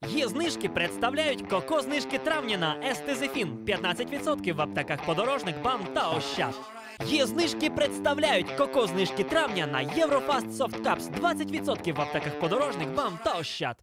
Є знижки представляють коко-знижки травня на Естезефін 15% в аптеках Подорожник, БАМ та Ощад. Є знижки представляють коко-знижки травня на Єврофаст Soft Cups 20% в аптеках Подорожник, БАМ та Ощад.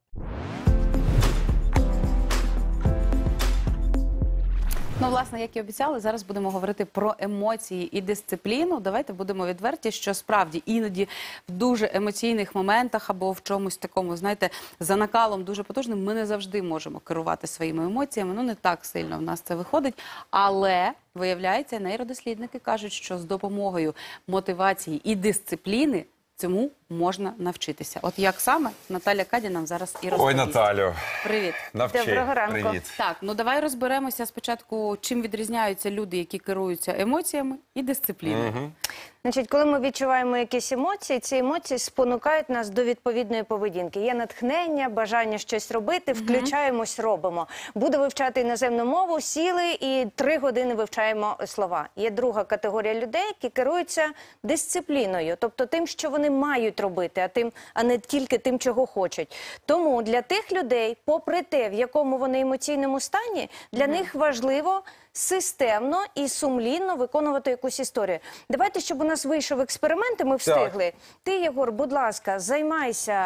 Ну, власне, як і обіцяли, зараз будемо говорити про емоції і дисципліну. Давайте будемо відверті, що справді іноді в дуже емоційних моментах або в чомусь такому, знаєте, за накалом дуже потужним, ми не завжди можемо керувати своїми емоціями. Ну, не так сильно в нас це виходить. Але, виявляється, нейродослідники кажуть, що з допомогою мотивації і дисципліни цьому можна навчитися. От як саме, Наталя Кадя нам зараз і розповість. Ой, Наталю. Привіт. Навчи. Доброго ранку. Привіт. Так, ну давай розберемося спочатку, чим відрізняються люди, які керуються емоціями і дисципліною. Значить, коли ми відчуваємо якісь емоції, ці емоції спонукають нас до відповідної поведінки. Є натхнення, бажання щось робити, включаємось, робимо. Буду вивчати іноземну мову, сіли і 3 години вивчаємо слова. Є друга категорія людей, які керуються дисципліною, тобто тим, що вони мають робити, а не тільки тим, чого хочуть. Тому для тих людей, попри те, в якому вони емоційному стані, для них важливо системно і сумлінно виконувати якусь історію. Давайте, щоб у нас вийшов експеримент, і ми встигли. Ти, Єгор, будь ласка, займайся,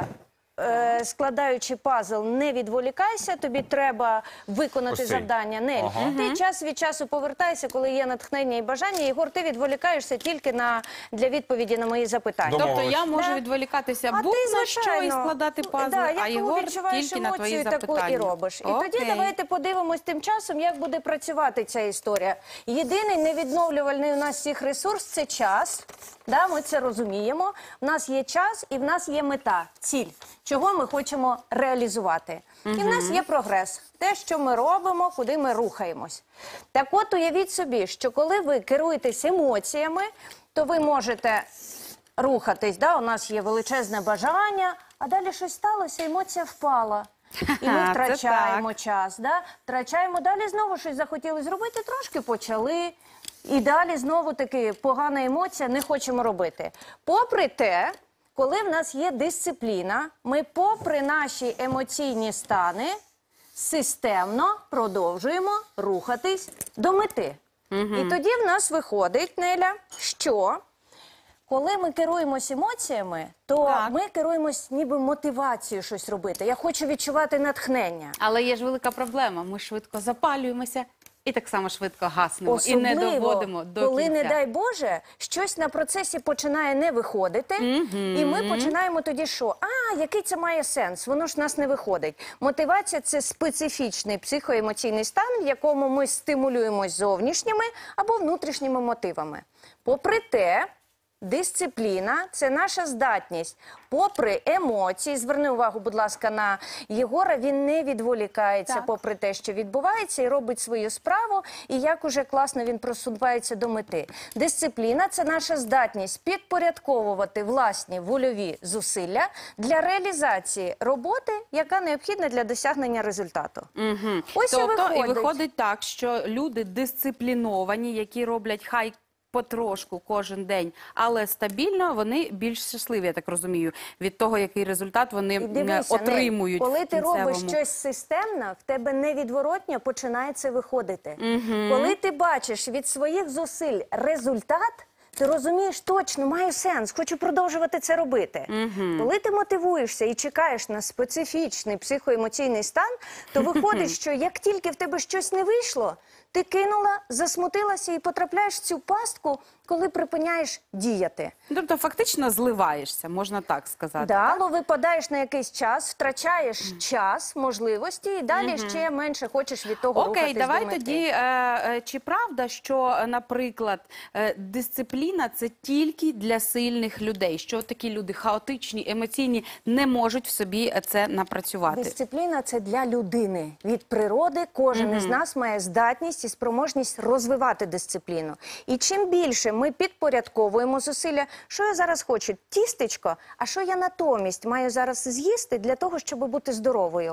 складаючи пазл, не відволікайся, тобі треба виконати завдання. Нель, ти час від часу повертайся, коли є натхнення і бажання. Єгор, ти відволікаєшся тільки для відповіді на мої запитання. Тобто я можу відволікатися будь-на що і складати пазли, а Єгор тільки на твої запитання. Таку і робиш. І тоді давайте подивимось тим часом, як буде працювати ця історія. Єдиний невідновлювальний у нас всіх ресурс – це час. Да, ми це розуміємо. В нас є час і в нас є мета, ціль, чого ми хочемо реалізувати. І в нас є прогрес, те, що ми робимо, куди ми рухаємось. Так от, уявіть собі, що коли ви керуєтесь емоціями, то ви можете рухатись, да, у нас є величезне бажання, а далі щось сталося, емоція впала. І ми втрачаємо час, да? Втрачаємо, далі знову щось захотіли зробити, трошки почали. І далі знову-таки погана емоція, не хочемо робити. Попри те, коли в нас є дисципліна, ми попри наші емоційні стани системно продовжуємо рухатись до мети. І тоді в нас виходить, Неля, що коли ми керуємось емоціями, то ми керуємось ніби мотивацією щось робити. Я хочу відчувати натхнення. Але є ж велика проблема, ми швидко запалюємося і так само швидко гаснемо. І не доводимо до кінця. Коли, не дай Боже, щось на процесі починає не виходити, і ми починаємо тоді що? Який це має сенс? Воно ж в нас не виходить. Мотивація – це специфічний психоемоційний стан, в якому ми стимулюємось зовнішніми або внутрішніми мотивами. Попри те, дисципліна – це наша здатність. Попри емоції, зверни увагу, будь ласка, на Єгора, він не відволікається попри те, що відбувається, і робить свою справу, і як уже класно він просувається до мети. Дисципліна – це наша здатність підпорядковувати власні вольові зусилля для реалізації роботи, яка необхідна для досягнення результату. Ось тобто, і виходить так, що люди дисципліновані, які роблять потрошку кожен день, але стабільно, вони більш щасливі, я так розумію, від того, який результат вони отримують. Коли ти робиш щось системно, в тебе невідворотно починає це виходити. Коли ти бачиш від своїх зусиль результат, ти розумієш, точно, має сенс, хочу продовжувати це робити. Коли ти мотивуєшся і чекаєш на специфічний психоемоційний стан, то виходить, що як тільки в тебе щось не вийшло, ти кинула, засмутилася і потрапляєш в цю пастку, коли припиняєш діяти. Тобто фактично зливаєшся, можна так сказати. Да, випадаєш на якийсь час, втрачаєш час, можливості і далі ще менше хочеш від того рухатись до мети. Окей, давай тоді, чи правда, що, наприклад, дисципліна – це тільки для сильних людей? Що такі люди хаотичні, емоційні не можуть в собі це напрацювати? Дисципліна – це для людини. Від природи кожен із нас має здатність і спроможність розвивати дисципліну. І чим більше ми підпорядковуємо зусилля, що я зараз хочу? Тістечко, а що я натомість маю зараз з'їсти для того, щоб бути здоровою?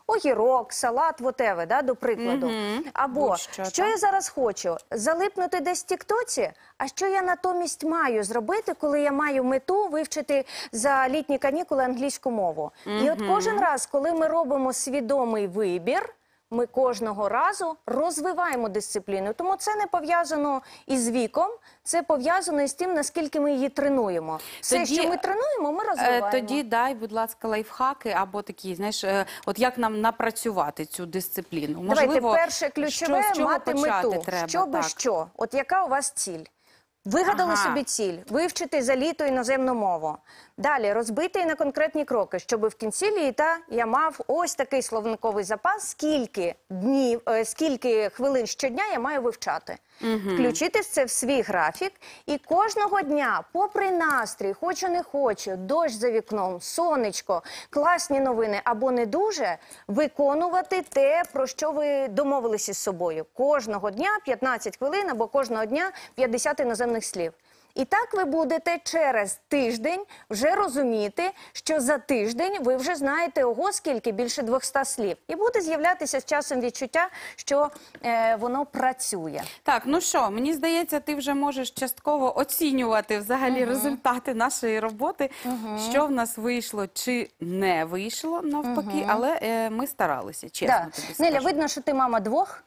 огірок, салат, whatever, да, до прикладу. Або, Будь-що, що так. я зараз хочу? Залипнути десь в тіктоці? А що я натомість маю зробити, коли я маю мету вивчити за літні канікули англійську мову? І от кожен раз, коли ми робимо свідомий вибір, ми кожного разу розвиваємо дисципліну. Тому це не пов'язано із віком, це пов'язано із тим, наскільки ми її тренуємо. Все, Тоді, що ми тренуємо, ми розвиваємо. Тоді дай, будь ласка, лайфхаки або такі, знаєш, от як нам напрацювати цю дисципліну. Давайте, перше ключове з чого мати почати мету. треба, Що би так. що? От яка у вас ціль? Вигадали Ага. собі ціль, вивчити за літо іноземну мову. Далі розбити її на конкретні кроки, щоб в кінці літа я мав ось такий словниковий запас, скільки хвилин щодня я маю вивчати. Включити це в свій графік і кожного дня, попри настрій, хочу не хочу, дощ за вікном, сонечко, класні новини або не дуже, виконувати те, про що ви домовилися з собою. Кожного дня 15 хвилин або кожного дня 50 іноземних слів. І так ви будете через тиждень вже розуміти, що за тиждень ви вже знаєте ого скільки, більше 200 слів. І буде з'являтися з часом відчуття, що воно працює. Так, ну що, мені здається, ти вже можеш частково оцінювати взагалі результати нашої роботи, що в нас вийшло чи не вийшло навпаки, але ми старалися, чесно Да. тобі скажу. Неля, видно, що ти мама двох.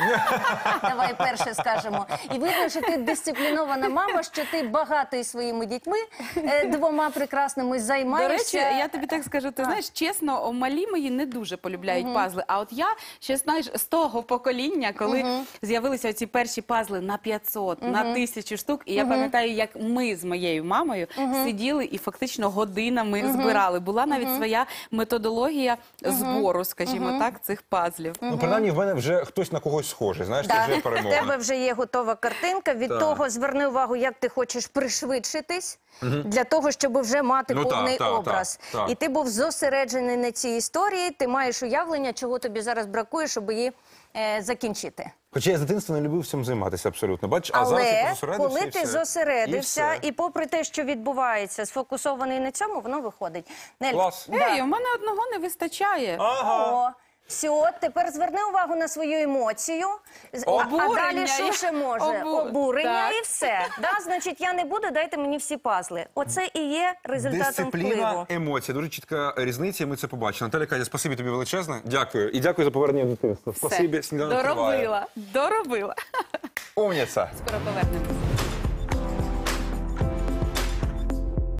Давай перше скажемо. І видно, що ти дисциплінована мама, що ти багато із своїми дітьми, двома прекрасними До займаєшся. речі, я тобі так скажу, ти знаєш, чесно, малі мої не дуже полюбляють пазли, а от я ще, знаєш, з того покоління, коли з'явилися ці перші пазли на 500, на 1000 штук, і я пам'ятаю, як ми з моєю мамою сиділи і фактично годинами збирали. Була навіть своя методологія збору, скажімо так, цих пазлів. Ну, принаймні, в мене вже хтось на когось схожий, знаєш, це Да. вже В перемога. тебе вже є готова картинка. Від Так. того зверни увагу, як ти хочеш пришвидшитись, для того, щоб вже мати Ну, повний так, образ. так. І ти був зосереджений на цій історії, ти маєш уявлення, чого тобі зараз бракує, щоб її закінчити. Хоча я з дитинства не любив цим займатися абсолютно. Бачиш, а зараз я Але зосередився коли і ти все. зосередився, І все. і попри те, що відбувається, сфокусований на цьому, воно виходить. Нель, Клас. Ей, у мене одного не вистачає. О, все, тепер зверни увагу на свою емоцію. А Обурення. далі що ще може? Обурення Так. і все. Да? Значить, я не буду, дайте мені всі пазли. Оце і є результатом Дисципліна, впливу. емоції. Дуже чітка різниця, і ми це побачили. Наталя Катя, спасибі тобі величезне. Дякую. І дякую за повернення в дитинство. Все. Спасибі, сніданок триває. Доробила. Умніця. Скоро повернемося.